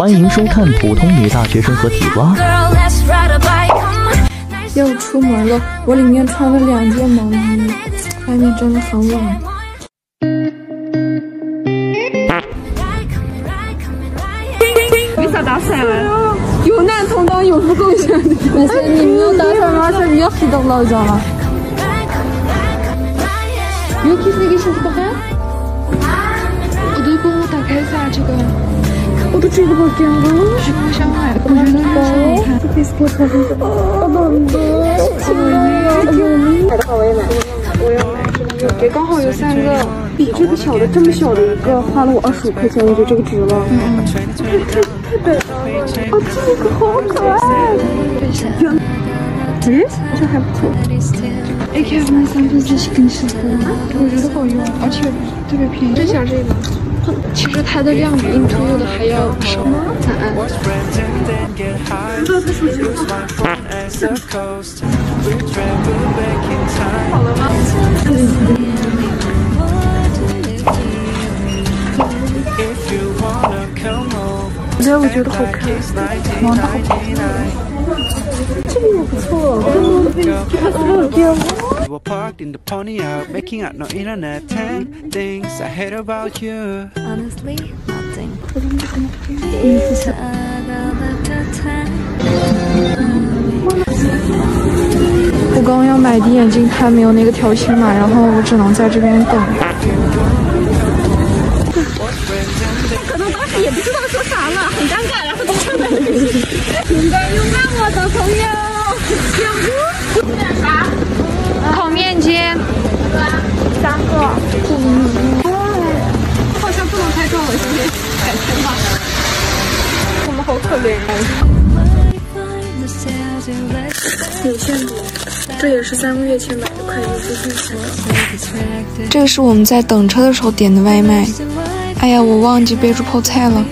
欢迎收看普通女大学生和体蛙。 要出门了，我里面穿了2件毛衣，外面真的很冷。 为啥打伞啊？ 有难同当，有福共享。但是你没有打伞吗？是越黑到老家了。여기 되게 신기하다. 我都帮我打开一下这个。我的这个好干哦。是不想买，我觉得很好看。这可以给我拍一个。买的话我也买，我要买这个。也刚好有3个，比这个小的这么小的一个花了我25块钱，我觉得这个值了。太北了。哦，这个好可爱。这还不错。AK 买3个这是更适合，我觉得好用，而且特别便宜。真想这个。其实它的量比印度柚的还要少吗？咋？不知道它是不是好了吗？我觉得好看，毛的好看。这个也不错， We were parked in the Pontiac, making out no internet 10 things I hate about you. Honestly, nothing. 我刚刚要买的眼镜，它没有那个条形码，然后我只能在这边等。 可能当时也不知道说啥了，很尴尬，然后就站在那里。勇敢我的朋友，啥？ 烤面筋3个。 好像不能拍照了，是不是？改天吧。我们好可怜啊！有限度，这也是3个月前买的快递资讯。 这个是我们在等车的时候点的外卖。哎呀，我忘记备注泡菜了。